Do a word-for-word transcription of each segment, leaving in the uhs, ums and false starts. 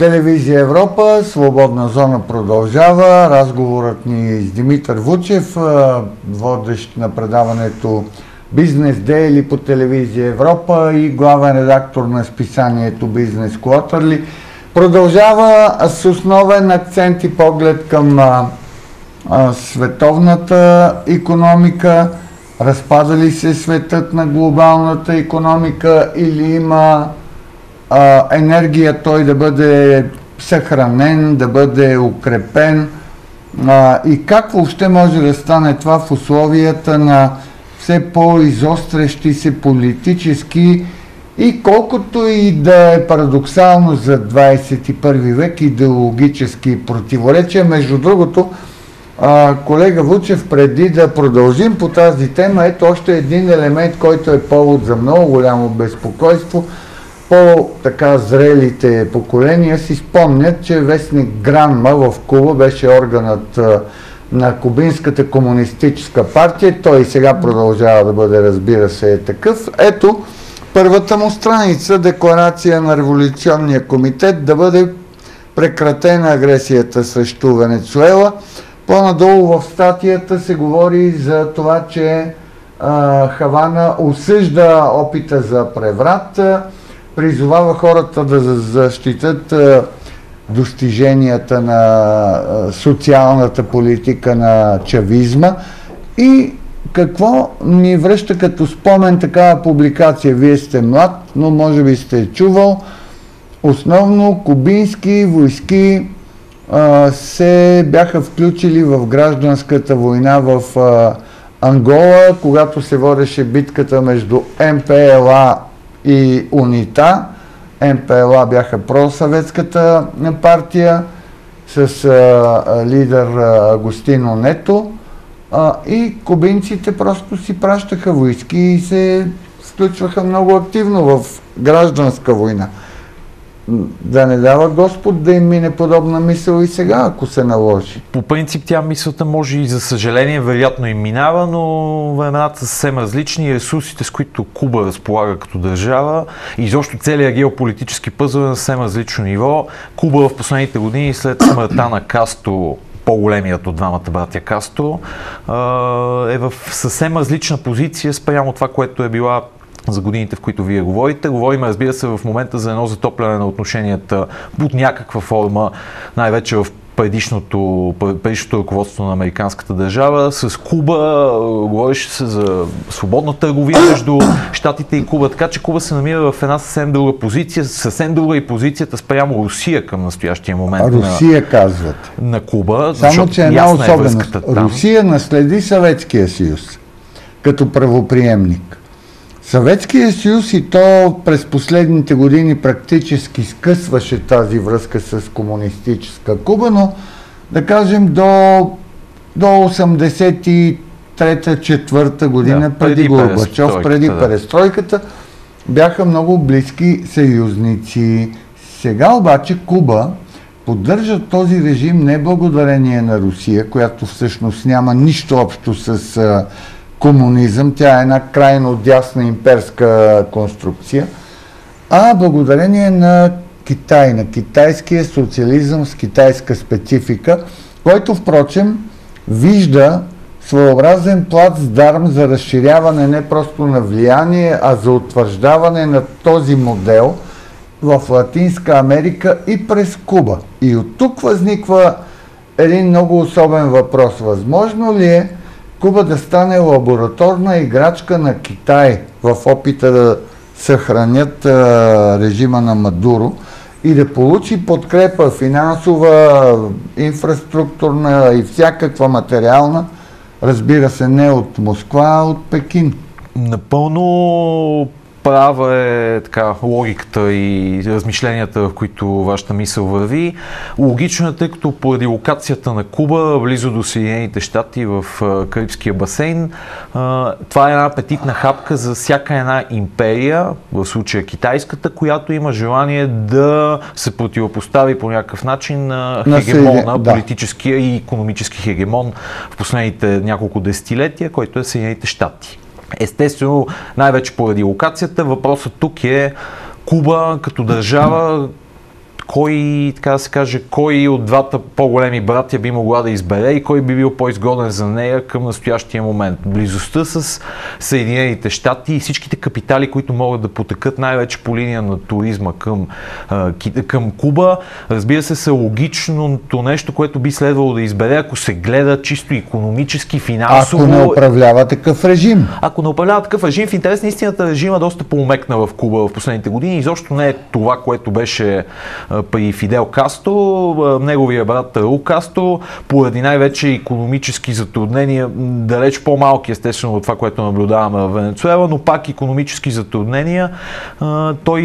Телевизия Европа, Свободна зона продължава. Разговорът ни с Димитър Вучев, водещ на предаването Бизнес Дейли по Телевизия Европа и главен редактор на списанието Бизнес Quarterly, продължава с основен акцент и поглед към а, а, световната икономика. Разпада ли се светът на глобалната икономика или има а, енергия той да бъде съхранен, да бъде укрепен, а, и как въобще може да стане това в условията на все по-изострещи се политически и колкото и да е парадоксално за двадесет и първи век идеологически противоречия. Между другото, а, колега Вучев, преди да продължим по тази тема, ето още един елемент, който е повод за много голямо безпокойство. По-така зрелите поколения си спомнят, че вестник Гранма в Куба беше органът а, на Кубинската комунистическа партия. Той и сега продължава да бъде, разбира се, е такъв. Ето първата му страница, декларация на Революционния комитет да бъде прекратена агресията срещу Венецуела. По-надолу в статията се говори за това, че а, Хавана осъжда опита за преврат, призовава хората да защитят а, достиженията на а, социалната политика на чавизма. И какво ни връща като спомен такава публикация? Вие сте млад, но може би сте чувал. Основно кубински войски а, се бяха включили в гражданската война в а, Ангола, когато се водеше битката между Ем Пе Ел А и УНИТА. Ем Пе Ел А бяха просъветската партия с а, лидер а, Агустино Нето, а, и кубинците просто си пращаха войски и се включваха много активно в гражданска война. Да не дава Господ да им мине подобна мисъл и сега, ако се наложи. По принцип тя мисълта може и за съжаление вероятно им минава, но времената са съвсем различни и ресурсите, с които Куба разполага като държава и изобщо целият геополитически пъзъл е на съвсем различно ниво. Куба в последните години след смъртта на Кастро, по-големият от двамата братя Кастро, е в съвсем различна позиция спрямо това, което е била за годините, в които вие говорите. Говорим, разбира се, в момента за едно затопляне на отношенията под някаква форма, най-вече в предишното, предишното ръководство на американската държава. С Куба говореше се за свободна търговия между Щатите и Куба, така че Куба се намира в една съвсем друга позиция, съвсем друга и позицията спрямо Русия към настоящия момент. Русия, на, казват. На Куба. Само, че една особеност. Е Русия наследи Съветския съюз като правоприемник. Съветския съюз и то през последните години практически скъсваше тази връзка с комунистическа Куба, но да кажем до, до осемдесет и трета четвърта година, да, преди, преди Горбачов, преди да. перестройката, бяха много близки съюзници. Сега обаче Куба поддържа този режим не благодарение на Русия, която всъщност няма нищо общо с а, комунизъм, тя е една крайно дясна имперска конструкция, а благодарение на Китай, на китайския социализъм с китайска специфика, който впрочем вижда своеобразен плацдарм за разширяване не просто на влияние, а за утвърждаване на този модел в Латинска Америка и през Куба. И от тук възниква един много особен въпрос. Възможно ли е Куба да стане лабораторна играчка на Китай в опита да съхранят а, режима на Мадуро и да получи подкрепа финансова, инфраструктурна и всякаква материална, разбира се, не от Москва, а от Пекин? Напълно права е така логиката и размишленията, в които вашата мисъл върви. Логично е, тъй като поради локацията на Куба, близо до Съединените щати в Карибския басейн, това е една апетитна хапка за всяка една империя, в случая китайската, която има желание да се противопостави по някакъв начин на хегемона, да. политическия и икономически хегемон в последните няколко десетилетия, който е Съединените щати. Естествено, най-вече поради локацията, въпросът тук е Куба като държава кой, така да се каже, кой от двата по-големи братя би могла да избере и кой би бил по-изгоден за нея към настоящия момент. Близостта с Съединените щати и всичките капитали, които могат да потекат най-вече по линия на туризма към, към Куба, разбира се, са логичното нещо, което би следвало да избере, ако се гледа чисто икономически, финансово. Ако не управлява такъв режим. Ако не управлява такъв режим, в интерес на истината режима доста поумекна в Куба в последните години. Изобщо не е това, което беше при Фидел Кастро, неговия брат Раул Кастро, поради най-вече икономически затруднения, далеч по-малки естествено от това, което наблюдаваме в Венецуела, но пак икономически затруднения, той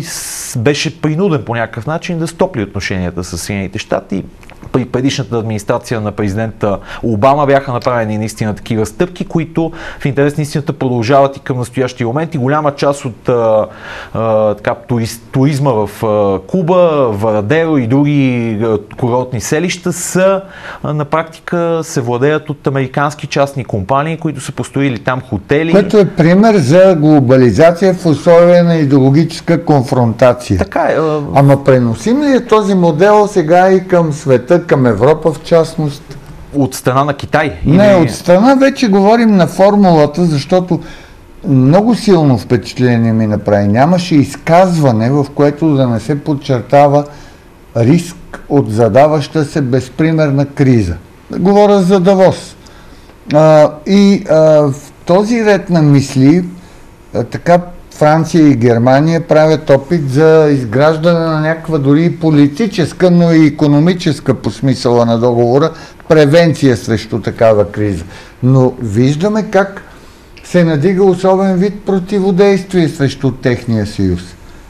беше принуден по някакъв начин да стопли отношенията с Съединените щати. При предишната администрация на президента Обама бяха направени наистина такива стъпки, които в интерес на истината продължават и към настоящия момент и голяма част от а, а, така, турист, туризма в а, Куба, Варадеро и други а, курортни селища са а, на практика се владеят от американски частни компании, които са построили там хотели. Което е пример за глобализация в условия на идеологическа конфронтация. Така е. А... Ама преносим ли е този модел сега и към света, към Европа в частност? От страна на Китай? Не, или... от страна вече говорим на формулата, защото много силно впечатление ми направи. Нямаше изказване, в което да не се подчертава риск от задаваща се безпримерна криза. Говоря за Давос. А, и а, в този ред на мисли, а, така Франция и Германия правят опит за изграждане на някаква дори политическа, но и икономическа по смисъла на договора превенция срещу такава криза. Но виждаме как се надига особен вид противодействие срещу техния съюз.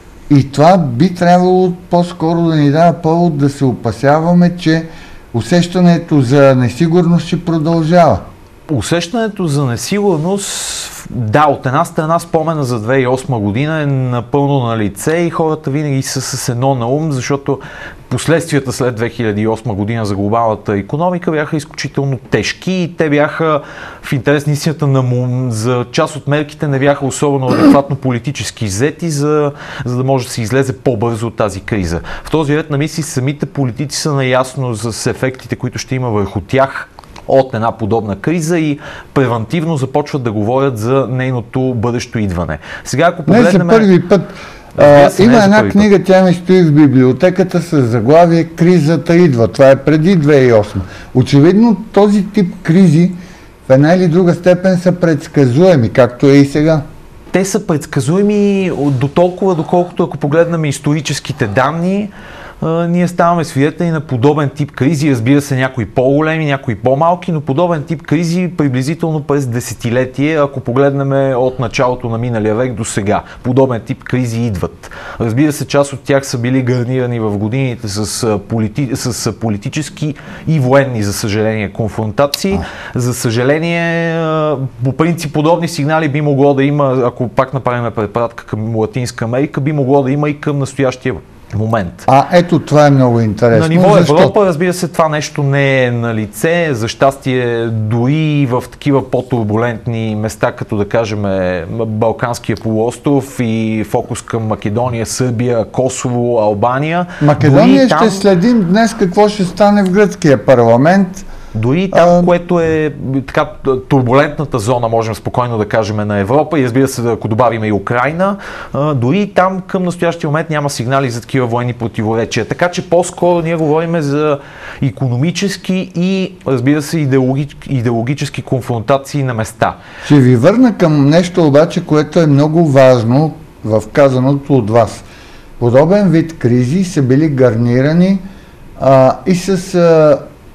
И това би трябвало по-скоро да ни дава повод да се опасяваме, че усещането за несигурност ще продължава. Усещането за несигурност, да, от една страна спомена за две хиляди и осма година е напълно на лице и хората винаги са с едно на ум, защото последствията след две хиляди и осма година за глобалната икономика бяха изключително тежки и те бяха в интерес на истината на му, за част от мерките не бяха особено адекватно политически взети, за, за да може да се излезе по-бързо от тази криза. В този ред на мисли самите политици са наясно с ефектите, които ще има върху тях от една подобна криза и превантивно започват да говорят за нейното бъдещо идване. Сега, ако погледнем... Не за първи път. А, се, има една книга, път. Тя ми стои в библиотеката с заглавие "Кризата идва". Това е преди две хиляди и осма. Очевидно този тип кризи в една или друга степен са предсказуеми, както е и сега. Те са предсказуеми до толкова, доколкото ако погледнем историческите данни, ние ставаме свидетели на подобен тип кризи, разбира се, някои по-големи, някои по-малки, но подобен тип кризи приблизително през десетилетие, ако погледнем от началото на миналия век до сега. Подобен тип кризи идват. Разбира се, част от тях са били гарнирани в годините с, полити... с политически и военни, за съжаление, конфронтации. За съжаление, по принцип, подобни сигнали би могло да има, ако пак направим препратка към Латинска Америка, би могло да има и към настоящия момент. А ето това е много интересно. На ниво Европа, защо? Разбира се, това нещо не е на лице. За щастие, дори в такива по-турбулентни места, като да кажем Балканския полуостров и фокус към Македония, Сърбия, Косово, Албания. Македония ще там... следим днес какво ще стане в гръцкия парламент. Дори там, а... което е така турбулентната зона, можем спокойно да кажем, на Европа и разбира се, ако добавим и Украйна, а, дори там към настоящия момент няма сигнали за такива военни противоречия. Така че по-скоро ние говорим за икономически и, разбира се, идеологически, идеологически конфронтации на места. Ще ви върна към нещо обаче, което е много важно в казаното от вас. Подобен вид кризи са били гарнирани а, и с а,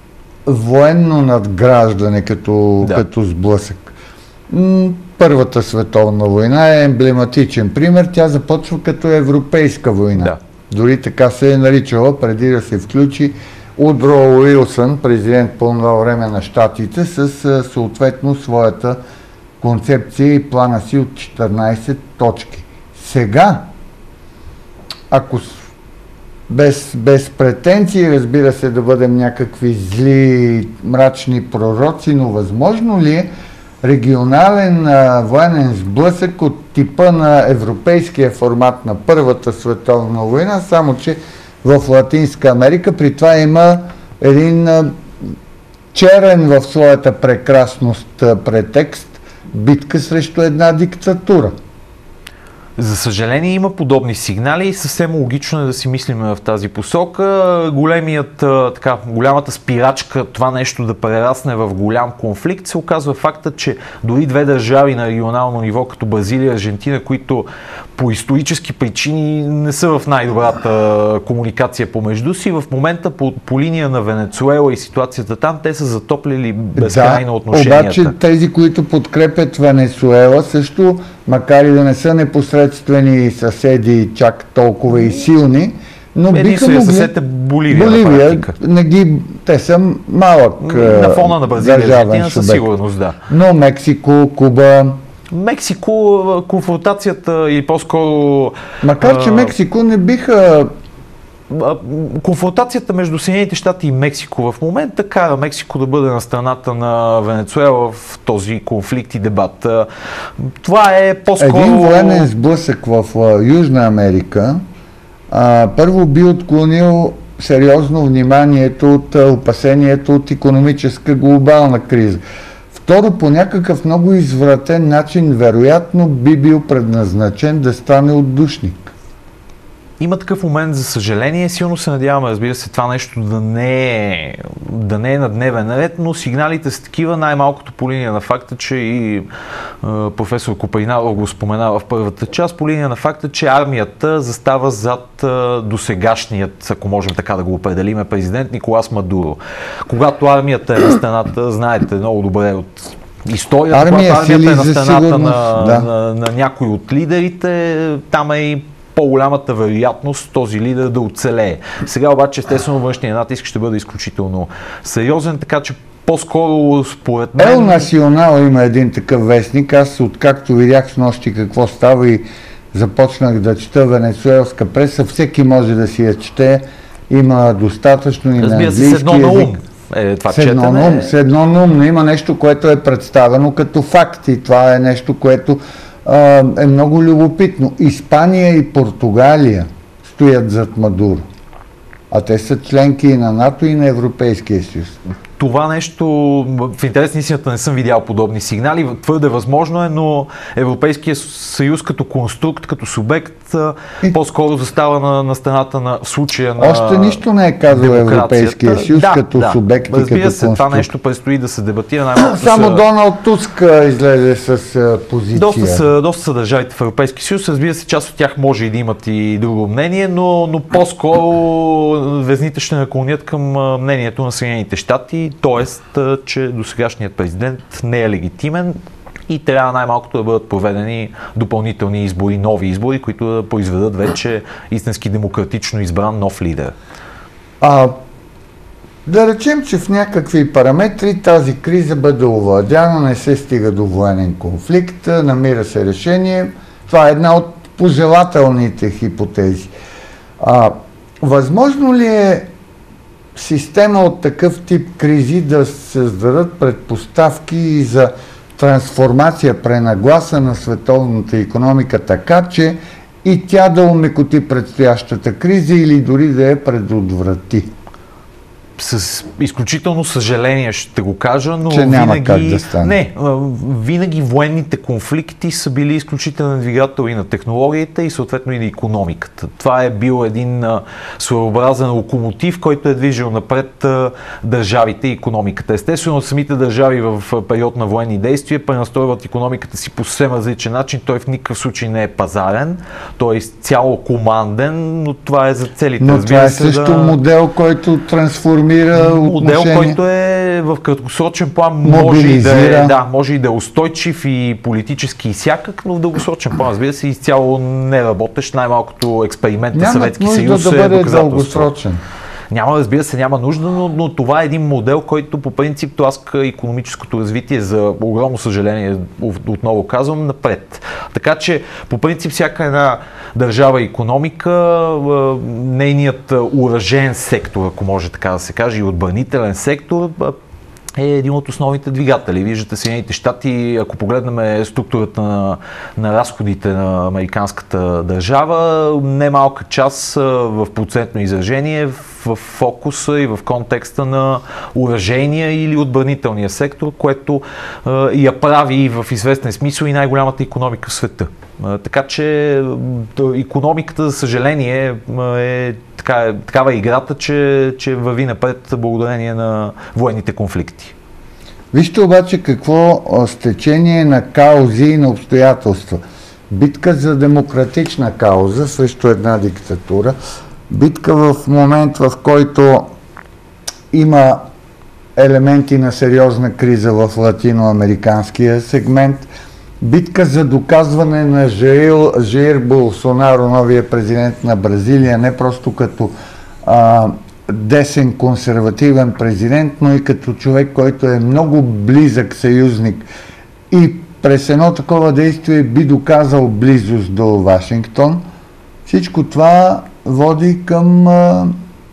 военно надграждане като, да. като сблъсък. Първата световна война е емблематичен пример. Тя започва като европейска война. Да. Дори така се е наричала, преди да се включи Удро Уилсън, президент по това време на щатите, с съответно своята концепция и плана си от четиринайсет точки. Сега, ако Без, без претенции, разбира се, да бъдем някакви зли, мрачни пророци, но възможно ли е регионален а, военен сблъсък от типа на европейския формат на Първата световна война, само че в Латинска Америка. При това има един а, черен в своята прекрасност а, претекст – битка срещу една диктатура. За съжаление има подобни сигнали и съвсем логично е да си мислим в тази посока. Големият, така, голямата спирачка това нещо да прерасне в голям конфликт се оказва факта, че дори две държави на регионално ниво, като Бразилия и Аржентина, които по исторически причини не са в най-добрата комуникация помежду си, в момента по, по линия на Венецуела и ситуацията там, те са затоплили безкрайно да, отношенията. Обаче тези, които подкрепят Венецуела, също, макар и да не са непосредствени съседи чак толкова и силни, но биха могли... съсед е Боливия, Боливия не ги... те са малък на фона на Бразилия и Аржентина със сигурност, да. Но Мексико, Куба... Мексико, конфронтацията и по-скоро... Макар, че Мексико не биха... Конфронтацията между Съединените щати и Мексико в момента кара Мексико да бъде на страната на Венецуела в този конфликт и дебат. Това е по-скоро... Един военен сблъсък в Южна Америка а, първо би отклонил сериозно вниманието от опасението от икономическа глобална криза. Второ, по някакъв много извратен начин, вероятно би бил предназначен да стане отдушник. Има такъв момент, за съжаление. Силно се надяваме, разбира се, това нещо да не е, да не е на дневен ред, но сигналите са такива, най-малкото по линия на факта, че и е, професор Копринало го споменава в първата част, по линия на факта, че армията застава зад е, досегашният, ако можем така да го определиме, президент Николас Мадуро. Когато армията е на страната, знаете много добре от историята, Армия, когато армията е на страната да. на, на, на, на някой от лидерите, там е и по-голямата вероятност този лидер да оцелее. Сега обаче, естествено, външният натиск ще бъде изключително сериозен, така че по-скоро според мен... Ел Национал има един такъв вестник. Аз откакто видях с нощи какво става и започнах да чета венецуелска преса, всеки може да си я чете. Има достатъчно и на английски език. Разбира се, с едно на ум. Е, това с едно на ум, с едно на ум, но има нещо, което е представено като факт и това е нещо, което е много любопитно. Испания и Португалия стоят зад Мадуро, а те са членки и на НАТО и на Европейския съюз. Това нещо, в интерес на истината не съм видял подобни сигнали, твърде възможно е, но Европейския съюз като конструкт, като субект, и... по-скоро застава на, на страната на случая на Още нищо не е казал Европейския съюз да, като да. субект и като Разбира се, конструкт. Това нещо предстои да се дебатира. Най-малко Само са... Доналд Туск излезе с позиция. Доста са, доста са държавите в Европейския съюз. Разбира се, част от тях може и да имат и друго мнение, но, но по-скоро везните ще наклонят към мнението на Съединените щати, т.е. че досегашният президент не е легитимен и трябва най-малкото да бъдат проведени допълнителни избори, нови избори, които да произведат вече истински демократично избран нов лидер. А, да речем, че в някакви параметри тази криза бъде овладяна, не се стига до военен конфликт, намира се решение. Това е една от пожелателните хипотези. А, възможно ли е система от такъв тип кризи да създадат предпоставки и за трансформация, пренагласа на световната икономика така, че и тя да омекоти предстоящата криза или дори да я предотврати? С изключително съжаление ще го кажа, но че няма винаги, как да стане. Не, винаги военните конфликти са били изключителен двигател и на технологията и съответно и на икономиката. Това е бил един а, своеобразен локомотив, който е движил напред а, държавите и икономиката. Естествено, самите държави в период на военни действия пренастройват икономиката си по съвсем различен начин. Той в никакъв случай не е пазарен, той е цяло команден, но това е за целите. Но това е също да... модел, който трансформира модел, отношение. който е в краткосрочен план може и, да е, да, може и да е устойчив и политически и всякак, но в дългосрочен план, разбира се, изцяло не работещ, най-малкото експеримент на Съветски съюз да е бъде доказателство. Дългосрочен. Няма, разбира се, няма нужда, но, но това е един модел, който по принцип тласка икономическото развитие, за огромно съжаление, отново казвам, напред. Така че, по принцип, всяка една държава и икономика, нейният оръжен сектор, ако може така да се каже, и отбранителен сектор, е един от основните двигатели. Виждате Съединените щати, ако погледнем структурата на, на разходите на американската държава, немалка част в процентно изражение в фокуса и в контекста на оръжейния или отбранителния сектор, което е, я прави в известен смисъл и най-голямата икономика в света. Е, така че икономиката, за съжаление, е, така, е такава играта, че, че върви напред благодарение на военните конфликти. Вижте обаче какво стечение на каузи и на обстоятелства. Битка за демократична кауза срещу една диктатура, битка в момент, в който има елементи на сериозна криза в латиноамериканския сегмент, битка за доказване на Жаир Болсонаро, новия президент на Бразилия, не просто като а, десен консервативен президент, но и като човек, който е много близък съюзник и през едно такова действие би доказал близост до Вашингтон. Всичко това води към а,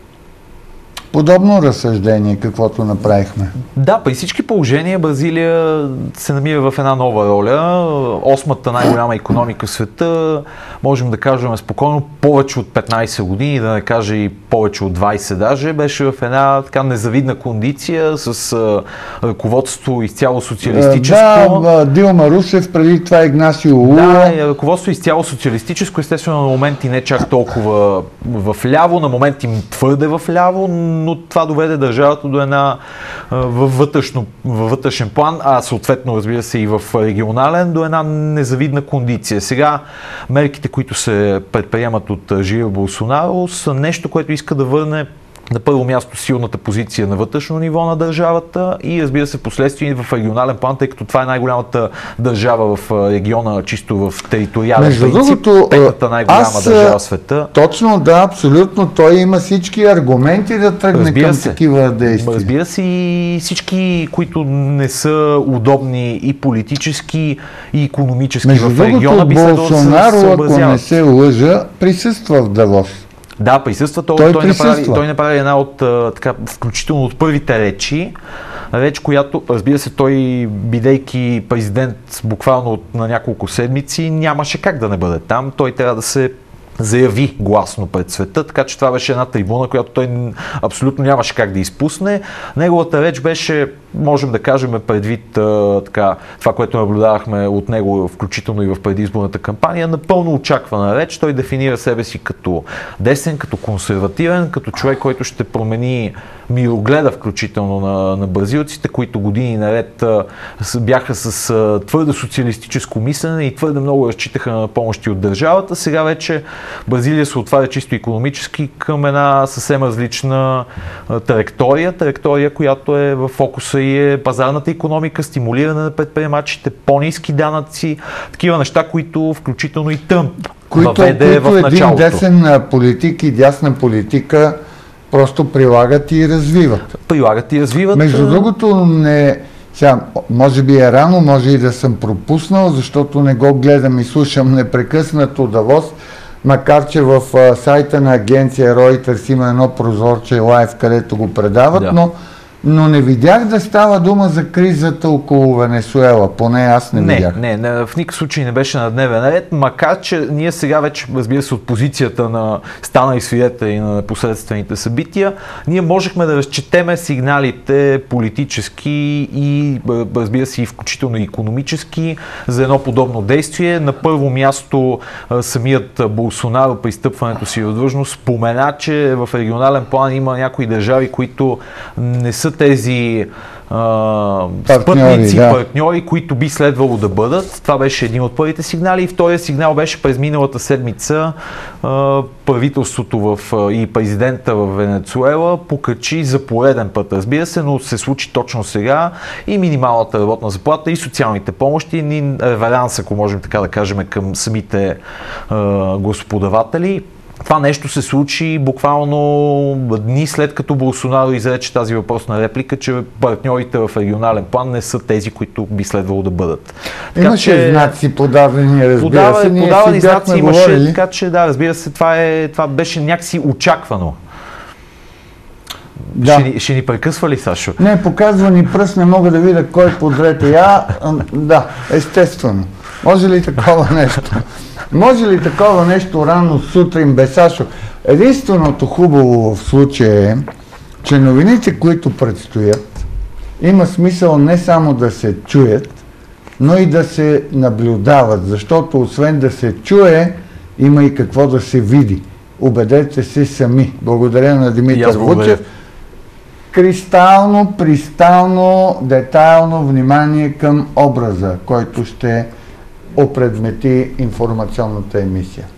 подобно разсъждение, каквото направихме. Да, при всички положения Бразилия се намира в една нова роля. Осмата най-голяма икономика в света, можем да кажем спокойно, повече от петнайсет години, да не кажа и повече от двайсет даже, беше в една така незавидна кондиция с а, ръководство изцяло социалистическо. Да, Дилма Русев, преди това Игнасио Лула. Да, ръководство изцяло социалистическо, естествено на моменти не чак толкова в ляво, на моменти твърде в ляво, но това доведе държавата до една във, вътрешно, във вътрешен план, а съответно, разбира се, и в регионален, до една незавидна кондиция. Сега мерките, които се предприемат от Жаир Болсонаро, са нещо, което иска да върне на първо място силната позиция на вътрешно ниво на държавата и, разбира се, последствие в регионален план, тъй като това е най-голямата държава в региона, чисто в териториален Между принцип, другото, петата най-голяма аз, държава в света. Точно, да, абсолютно. Той има всички аргументи да тръгне Разбира към се. такива действия. Разбира се, и всички, които не са удобни и политически, и икономически Между в региона, другото, би следвало да се Болсонаро, ако не съобразяват. се лъжа, присъства в Давос. Да, присъства. Той, Той той, присъства. направи, той направи една от, а, така, включително от първите речи, реч, която, разбира се, той, бидейки президент буквално от, на няколко седмици, нямаше как да не бъде там. Той трябва да се заяви гласно пред света, така че това беше една трибуна, която той абсолютно нямаше как да изпусне. Неговата реч беше, можем да кажем, предвид а, така, това, което наблюдавахме от него, включително и в предизборната кампания, напълно очаквана реч. Той дефинира себе си като десен, като консервативен, като човек, който ще промени мирогледа, включително на, на бразилците, които години наред а, бяха с а, твърде социалистическо мислене и твърде много разчитаха на помощи от държавата. Сега вече Бразилия се отваря чисто икономически към една съвсем различна а, траектория, траектория, която е в фокуса и е пазарната икономика, стимулиране на предприемачите, по-ниски данъци, такива неща, които включително и Тръмп въведе в един началото. десен политик и дясна политика просто прилагат и развиват. Прилагат и развиват. Между другото, не, сега, може би е рано, може и да съм пропуснал, защото не го гледам и слушам непрекъснато Давос, макар че в а, сайта на агенция Reuters има едно прозорче лайв, където го предават, Да. но, но не видях да става дума за кризата около Венесуела, поне аз не, Не, видях. не, не, в никакъв случай не беше на дневен ред, макар че ние сега вече, разбира се, от позицията на станали свидетели на непосредствените събития, ние можехме да разчетеме сигналите политически и, разбира се, и включително и икономически за едно подобно действие. На първо място самият Болсонаро при стъпването си в длъжност спомена, че в регионален план има някои държави, които не са тези Uh, спътници, да. партньори, които би следвало да бъдат. Това беше един от първите сигнали и втория сигнал беше през миналата седмица uh, правителството в, uh, и президента в Венецуела покачи за пореден път, разбира се, но се случи точно сега и минималната работна заплата и социалните помощи, и реверанс, ако можем така да кажем, към самите uh, господаватели. Това нещо се случи буквално дни след като Болсонаро изрече тази въпросна реплика, че партньорите в регионален план не са тези, които би следвало да бъдат. Така, Имаше че, знаци подавани, разбира подава, се, ние подавани си бяхме знаци имаше, говорили. така че да, разбира се, това, е, това беше някакси очаквано. Да. Ще, ни, ще ни прекъсва ли, Сашо? Не, показва ни пръст, не мога да видя кой подред е я. Да, естествено. Може ли такова нещо? Може ли такова нещо рано сутрин, бе, Сашо? Единственото хубаво в случая е, че новините, които предстоят, има смисъл не само да се чуят, но и да се наблюдават, защото освен да се чуе, има и какво да се види. Убедете се сами. Благодаря на Димитър Вучев. Кристално, пристално, детайлно внимание към образа, който ще опредмети информационната емисия.